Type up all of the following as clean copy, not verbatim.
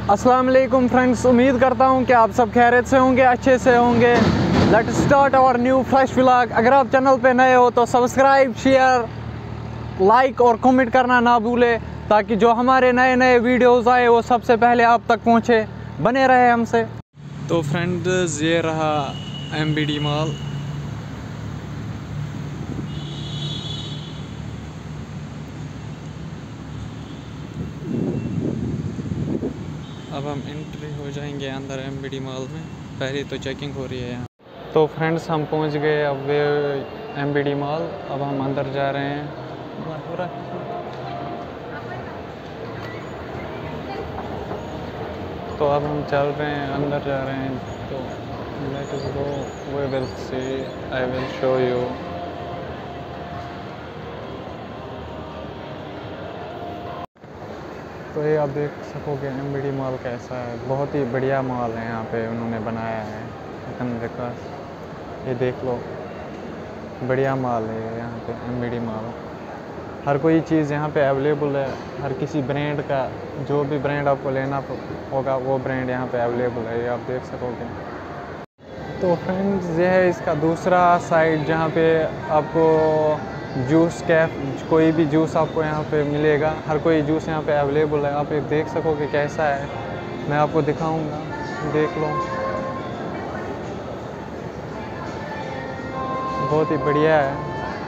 अस्सलाम वालेकुम फ्रेंड्स, उम्मीद करता हूँ कि आप सब खैरियत से होंगे, अच्छे से होंगे। Let's start our new fresh vlog. अगर आप चैनल पे नए हो तो सब्सक्राइब, शेयर, लाइक और कमेंट करना ना भूलें, ताकि जो हमारे नए नए वीडियोस आए वो सबसे पहले आप तक पहुँचे। बने रहे हमसे। तो फ्रेंड्स, ये रहा MBD मॉल। अब हम एंट्री हो जाएंगे अंदर MBD मॉल में। पहले तो चेकिंग हो रही है यहाँ। तो फ्रेंड्स, हम पहुँच गए अब MBD मॉल। अब हम अंदर जा रहे हैं। तो अब हम चल रहे हैं, अंदर जा रहे हैं। तो let us go, we will see, I will show you. तो ये आप देख सकोगे MBD मॉल कैसा है। बहुत ही बढ़िया मॉल है, यहाँ पे उन्होंने बनाया है विकास। ये देख लो, बढ़िया मॉल है यहाँ पे MBD मॉल। हर कोई चीज़ यहाँ पे अवेलेबल है। हर किसी ब्रांड का, जो भी ब्रांड आपको लेना होगा वो ब्रांड यहाँ पे अवेलेबल है, ये आप देख सकोगे। तो फ्रेंड्स, ये है इसका दूसरा साइड, जहाँ पे आपको जूस कैफ, कोई भी जूस आपको यहाँ पे मिलेगा। हर कोई जूस यहाँ पे अवेलेबल है, आप ये देख सकोगे कैसा है। मैं आपको दिखाऊंगा, देख लो, बहुत ही बढ़िया है।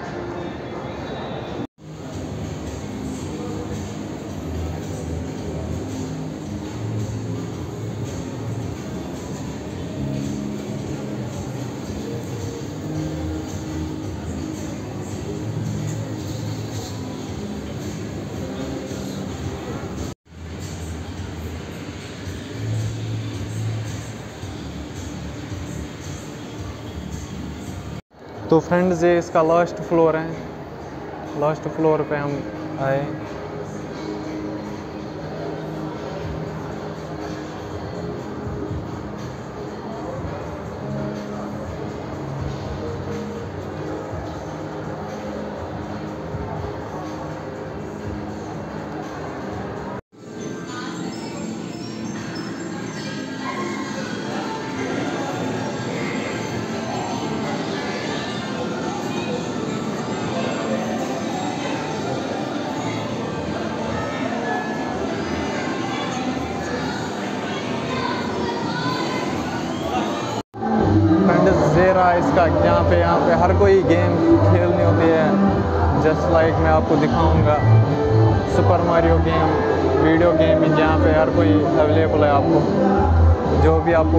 तो फ्रेंड्स, ये इसका लास्ट फ्लोर है। लास्ट फ्लोर पे हम आए। रहा इसका, यहाँ पे हर कोई गेम खेलनी होती है। जस्ट लाइक मैं आपको दिखाऊंगा super Mario game, video game, जहाँ पे हर कोई अवेलेबल है आपको, जो भी आपको।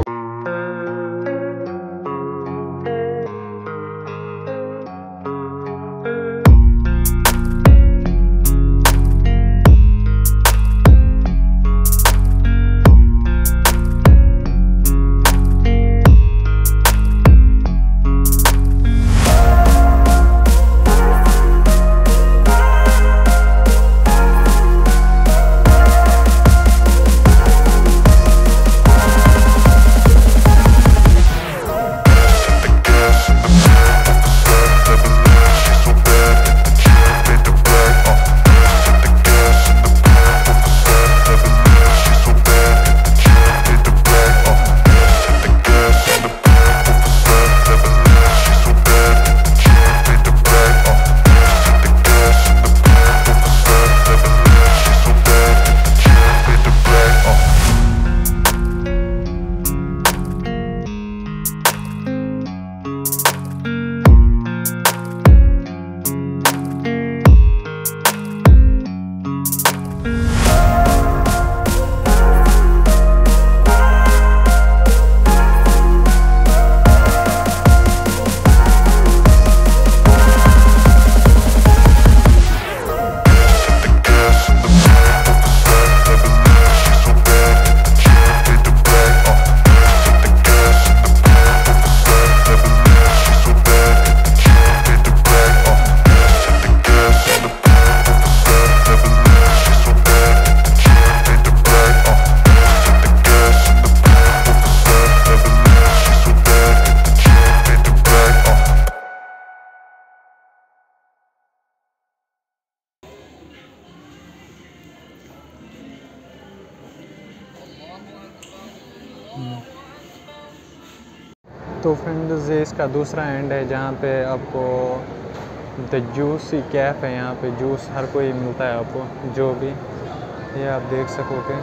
तो फ्रेंड्स ये इसका दूसरा एंड है जहाँ पे आपको द जूसी कैफ है। यहाँ पे जूस हर कोई मिलता है आपको, जो भी ये आप देख सकोगे,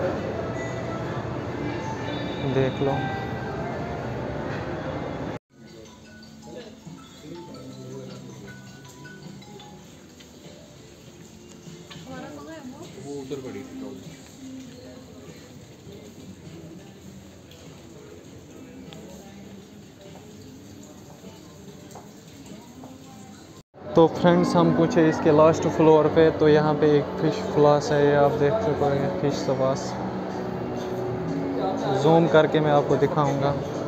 देख लो। वो उधर पड़ी थी ट्रॉली। तो फ्रेंड्स हम पूछे इसके लास्ट फ्लोर पे, तो यहाँ पे एक फ़िश फ्लास है, ये आप देख सकोगे, फ़िश सवास। जूम करके मैं आपको दिखाऊंगा।